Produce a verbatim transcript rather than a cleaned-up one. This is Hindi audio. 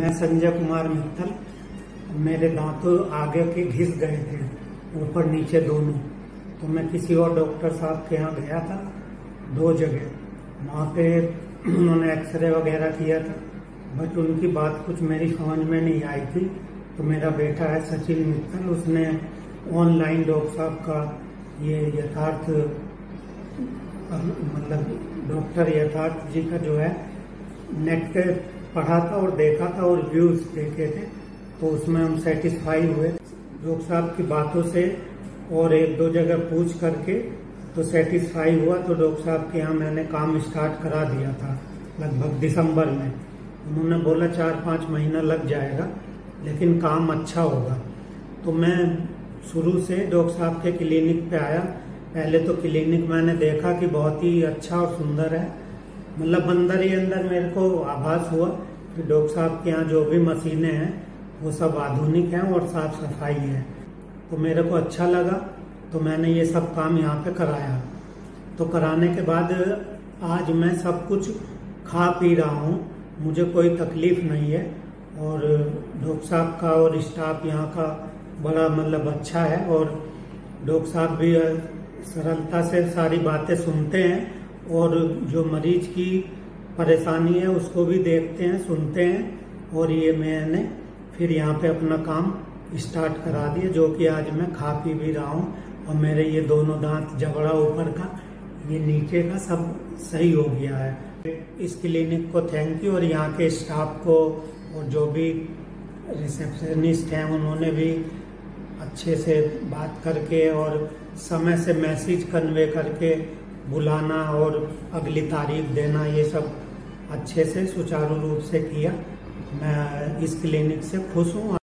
मैं संजय कुमार मित्तल। मेरे दांतों आगे के घिस गए थे, ऊपर नीचे दोनों। तो मैं किसी और डॉक्टर साहब के यहाँ गया था, दो जगह। वहाँ पे उन्होंने एक्सरे वगैरह किया था, बट उनकी बात कुछ मेरी समझ में नहीं आई थी। तो मेरा बेटा है सचिन मित्तल, उसने ऑनलाइन डॉक्टर साहब का ये यथार्थ मतलब डॉक्टर यथार्थ जी का जो है नेट पे पढ़ा था और देखा था और व्यूज देखे थे। तो उसमें हम सेटिस्फाई हुए डॉक्टर साहब की बातों से, और एक दो जगह पूछ करके तो सेटिस्फाई हुआ। तो डॉक्टर साहब के यहाँ मैंने काम स्टार्ट करा दिया था लगभग दिसंबर में। उन्होंने बोला चार पाँच महीना लग जाएगा, लेकिन काम अच्छा होगा। तो मैं शुरू से डॉक्टर साहब के क्लिनिक पे आया। पहले तो क्लिनिक मैंने देखा कि बहुत ही अच्छा और सुंदर है, मतलब अंदर ही अंदर मेरे को आभास हुआ कि डॉक्टर साहब के यहाँ जो भी मशीनें हैं वो सब आधुनिक हैं और साफ सफाई है। तो मेरे को अच्छा लगा, तो मैंने ये सब काम यहाँ पे कराया। तो कराने के बाद आज मैं सब कुछ खा पी रहा हूँ, मुझे कोई तकलीफ नहीं है। और डॉक्टर साहब का और स्टाफ यहाँ का बड़ा मतलब अच्छा है, और डॉक्टर साहब भी सरलता से सारी बातें सुनते हैं, और जो मरीज की परेशानी है उसको भी देखते हैं, सुनते हैं। और ये मैंने फिर यहाँ पे अपना काम स्टार्ट करा दिया, जो कि आज मैं खा पी भी रहा हूँ। और मेरे ये दोनों दांत, जबड़ा ऊपर का, ये नीचे का, सब सही हो गया है। इस क्लिनिक को थैंक यू, और यहाँ के स्टाफ को, और जो भी रिसेप्शनिस्ट हैं उन्होंने भी अच्छे से बात करके और समय से मैसेज कन्वे करके बुलाना और अगली तारीख देना, ये सब अच्छे से सुचारू रूप से किया। मैं इस क्लिनिक से खुश हूँ।